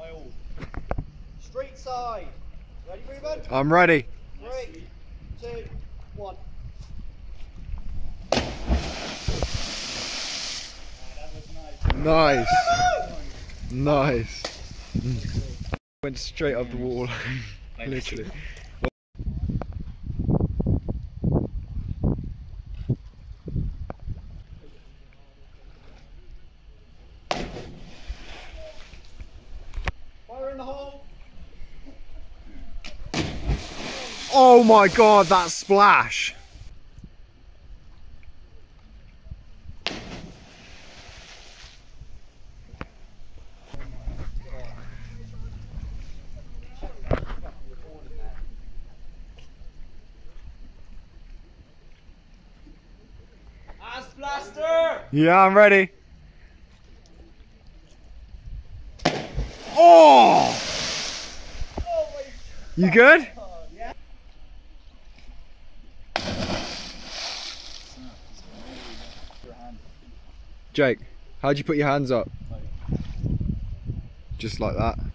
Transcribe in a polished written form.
Street side. Ready, Ruben? I'm ready. 3, 2, 1. Nice. Nice. Went straight up the wall. Literally. Fire in the hole. Oh my god, that splash! Ass blaster! Yeah, I'm ready. Oh! You good? Yeah. Jake, how'd you put your hands up? Just like that.